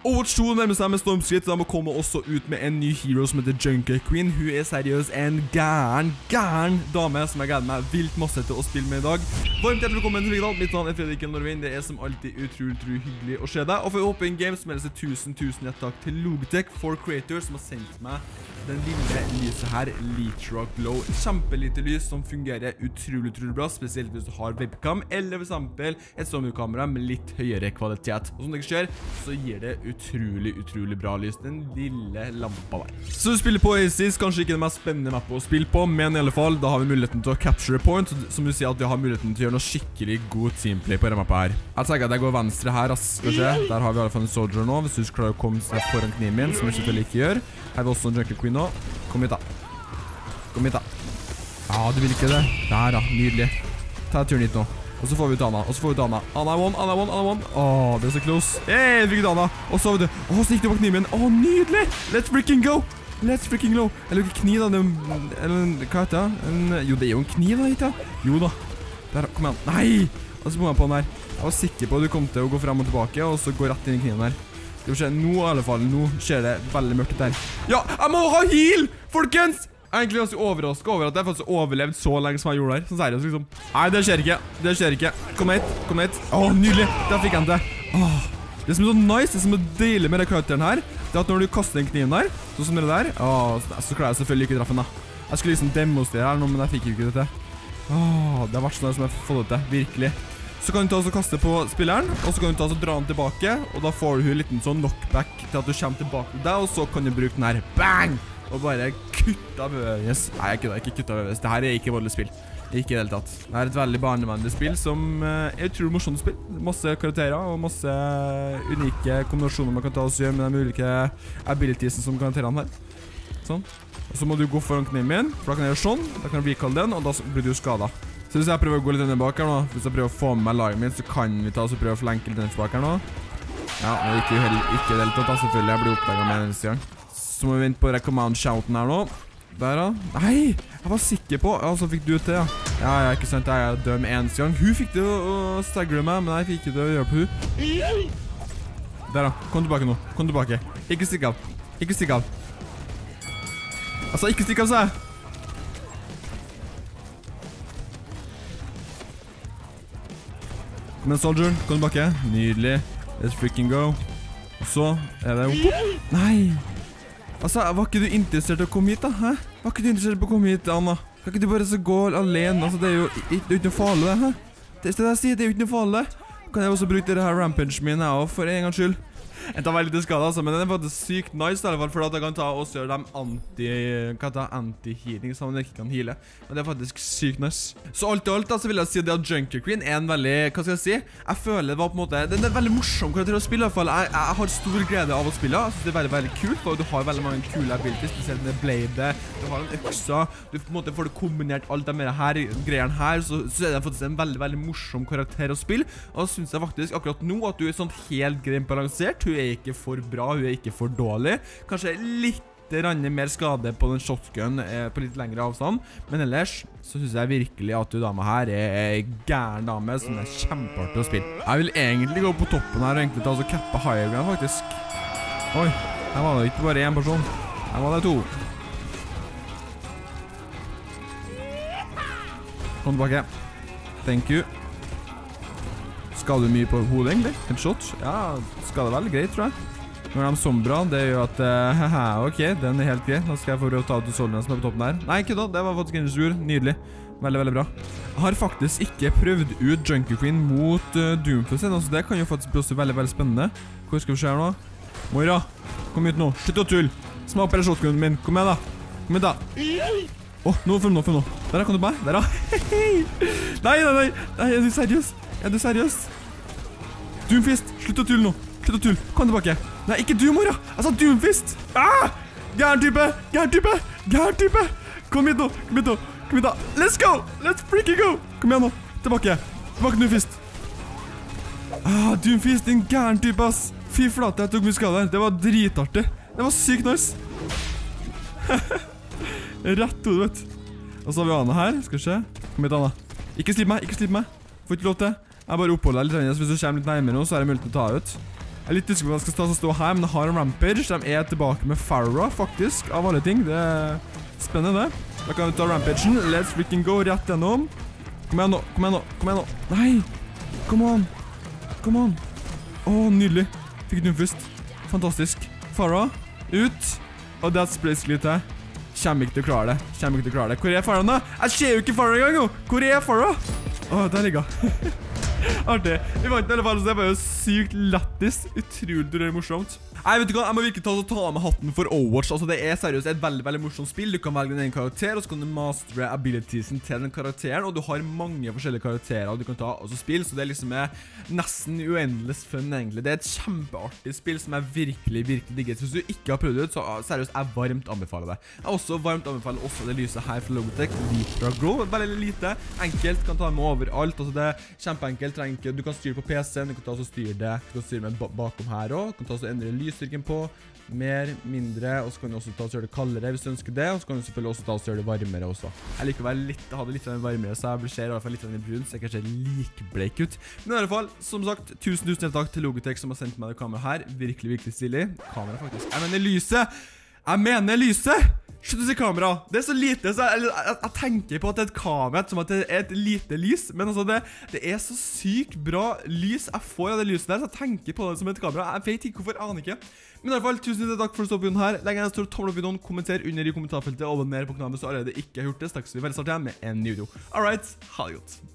Overwatch 2 nærmer seg med stormskritt. Da må komme også ut med en ny hero som heter Junker Queen. Hun er seriøst en gæren dame som jeg gleder meg vilt masse til å spille med i dag. Varmt hjertelig velkommen til Vigdal. Mitt navn er Fredrik Norvin. Det er som alltid utrolig hyggelig å se deg. Og for å hoppe inn game så melder jeg 1000 takk til Logitech for Creators som har sendt meg den lille lyset her, Litrock Glow. Kjempelite lys som fungerer utrolig bra, spesielt hvis du har webcam, eller for eksempel et Sony-kamera med litt høyere kvalitet. Og som dere ser, så gir det utrolig bra lys, den lille lampa der. Så du spiller på Oasis, kanskje ikke den mest spennende mappen å spille på, men i alle fall, da har vi muligheten til å capture a point, som vil si at vi har muligheten til å gjøre noe skikkelig god teamplay på denne mappen her. Jeg tenker at jeg går venstre her, skal se. Der har vi i alle fall en soldier nå, hvis du klarer å komme seg foran kniven min, som jeg selvfølgelig ikke gjør. Her har vi også en Junker Queen nå. Kom hit da. Kom hit da. Ja, du vil ikke det. Der da, nydelig. Ta turen hit nå. Og så får vi ut Anna. Og så får vi ut Anna. Anna won. Åh, det er så close. Hey, vi fikk ut Anna. Og så vet du. Åh, så gikk det på kniven min. Åh, nydelig. Let's freaking go. Let's freaking go. Eller ikke kniv da. Eller hva heter det? Jo, det er jo en kniv da, ikke? Jo da. Der, kom igjen. Nei. Og så må jeg på den her. Jeg var sikker på at du kom til å gå frem og tilbake, og så gå rett inn i kniven her. Skal vi se, nå i alle fall, nå ser det veldig mørkt ut der. Ja, jeg må ha heal, folkens! Jeg er egentlig ganske overrasket over at jeg faktisk overlevd så lenge som jeg gjorde der. Sånn seriøst, liksom. Nei, det skjer ikke. Kom hit. Åh, nydelig. Der fikk jeg den til. Åh, det som er så nice, det som er deilig med den karakteren her, det er at når du kaster den kniven der, sånn som det der, så klarer jeg selvfølgelig ikke å treffe den da. Jeg skulle liksom demonstrere her nå, men jeg fikk jo ikke det til. Åh, det har vært sånn som jeg har fått det til, virkelig. Så kan du ta og kaste på spilleren, og så kan du ta og dra den tilbake, og da får du en liten sånn knockback til at du kommer tilbake til deg, og så kan du bruke den her, bang! Og bare kutte av øves. Nei, jeg ikke kutte av øves. Dette er ikke voldelig spill. Ikke i det hele tatt. Det er et veldig barnevennlig spill som er utrolig morsomt spill. Masse karakterer og masse unike kombinasjoner man kan ta og gjøre med de ulike abilitiesene som karakterene her. Sånn. Og så må du gå foran kniven min, for da kan jeg gjøre sånn, da kan jeg recall den, og da blir du skadet. Så hvis jeg prøver å gå litt inn bak her nå, hvis jeg prøver å få med meg laget mitt, så kan vi ta og prøve å flenke litt inn bak her nå. Ja, men ikke helt tatt da, selvfølgelig. Jeg blir oppdaget med en eneste gang. Så må vi vente på command shouten her nå. Der da. Nei, jeg var sikker på. Ja, så fikk du til, ja. Ja, ikke sant, jeg er død med eneste gang. Hun fikk det å stagre meg, men jeg fikk ikke det å gjøre på hun. Der da, kom tilbake nå. Kom tilbake. Ikke stikk av. Ikke stikk av. Altså, ikke stikk av seg. Men soldier, kom tilbake. Nydelig. Let's freaking go. Og så er det jo... Nei! Altså, var ikke du interessert i å komme hit da? Hæ? Var ikke du interessert i å komme hit, Anna? Kan ikke du bare så gå alene? Altså, det er jo ikke noe farlig det, hæ? Det er det jeg sier, det er jo ikke noe farlig. Kan jeg også bruke det her rampage min her for en gangs skyld? Jeg tar veldig til skade, altså, men den er faktisk sykt nice i alle fall, for at jeg kan ta og gjøre dem anti-healing, så man ikke kan heale. Men det er faktisk sykt nice. Så alt i alt da, så vil jeg si det at Junker Queen er en veldig, hva skal jeg si? Jeg føler det var på en måte, den er veldig morsom karakter å spille i hvert fall. Jeg har stor glede av å spille, jeg synes det er veldig kult, og du har veldig mange kule abilities, spesielt med blade, du har en øksa, du på en måte får det kombinert alt de her greiene her, så er det faktisk en veldig morsom karakter å spille, og så synes jeg faktisk akkurat nå at du er sånn helt greit balansert. Hun er ikke for bra, hun er ikke for dårlig. Kanskje litt mer skade på den shotgun på litt lengre avstand. Men ellers så synes jeg virkelig at hun dame her er gæren dame som er kjempeartig å spille. Jeg vil egentlig gå på toppen her og egentlig ta og kappe high ground faktisk. Oi, her var det ikke bare en person. Her var det to. Kom tilbake. Thank you. Skader du mye på hodet egentlig? En shot? Ja, skader veldig greit, tror jeg. Når de er sombra, det gjør at, ok, den er helt grei. Da skal jeg få ta ut solene som er på toppen der. Nei, ikke da, det var faktisk en sur. Nydelig. Veldig bra. Jeg har faktisk ikke prøvd ut Junker Queen mot Doomfist, så det kan jo faktisk bli også veldig spennende. Hvor skal vi se her nå? Moira, kom ut nå. Slutt å tull. Smak på shotgunnen min. Kom igjen da. Kom hit da. Åh, nå. Der kan du bare. Der da. Nei, er du seriøs? Er du seriøs? Doomfist, slutt å tulle nå. Slutt å tulle. Kom tilbake. Nei, ikke du, Moira. Jeg sa Doomfist. Gæren type. Kom hit nå. Let's go. Let's freaking go. Kom igjen nå. Tilbake, Doomfist. Doomfist, din gæren type, ass. Fy flate, jeg tok mye skade der. Det var dritartig. Det var sykt nice. Rett hodet, vet du. Og så har vi Anna her. Skal vi se. Kom hit, Anna. Ikke slipp meg. Får ikke lov til. Jeg bare oppholder deg litt. Hvis du kommer litt nærmere nå, så er det mulig til å ta ut. Jeg er litt usikker på hva jeg skal stå her, men jeg har en Rampage. De er tilbake med Pharah, faktisk, av alle ting. Det er spennende. Da kan vi ta Rampagen. Let's freaking go rett gjennom. Kom igjen nå, kom igjen nå, kom igjen nå. Nei! Come on! Come on! Åh, nydelig. Fikk den først. Fantastisk. Pharah, ut. Og that's basically det. Kommer ikke til å klare det. Kommer ikke til å klare det. Hvor er Pharah da? Jeg ser jo ikke Pharah engang jo! Hvor er Pharah? Åh, der ligger han. Artig. Vi vant i alle fall, så det var jo sykt lattis. Utrolig morsomt. Nei, vet du hva? Jeg må virkelig ta med hatten for Overwatch. Altså, det er seriøst et veldig, veldig morsomt spill. Du kan velge en karakter, og så kan du mastere abilitiesen til den karakteren, og du har mange forskjellige karakterer du kan ta og spille, så det er liksom nesten uendelig fun, egentlig. Det er et kjempeartig spill som jeg virkelig, virkelig digger. Hvis du ikke har prøvd det ut, så seriøst, jeg varmt anbefaler det. Jeg også varmt anbefaler også det lyset her fra Logitech, Libra Grow. Veldig lite, enkelt, kan ta med overalt. Altså, det er kjempeenkelt, du kan styre på PC-en, du kan ta og styre det, du kan styre med bakom her også, du kan ta og endre lysstyrken på, mer, mindre, og så kan du også ta og gjøre det kaldere hvis du ønsker det, og så kan du selvfølgelig også ta og gjøre det varmere også. Jeg liker å ha det litt varmere, så jeg ser i hvert fall litt brun, så jeg kan se likbleik ut. Men i hvert fall, som sagt, tusen takk til Logitech som har sendt meg det kameraet her. Virkelig, virkelig stilig. Kamera faktisk. Jeg mener lyset! Slutt å si kamera. Det er så lite, så jeg tenker på at det er et kamera, som at det er et lite lys, men altså det er så sykt bra lys jeg får av det lyset der, så jeg tenker på det som et kamera. Jeg vet ikke hvorfor, jeg aner ikke. Men i hvert fall, tusen takk for å stå på videoen her. Legg en stor tommel opp i videoen, kommenter under i kommentarfeltet, og abonner på kanalen hvis du allerede ikke har gjort det. Så snakkes vi veldig snart igjen med en ny video. Alright, ha det godt.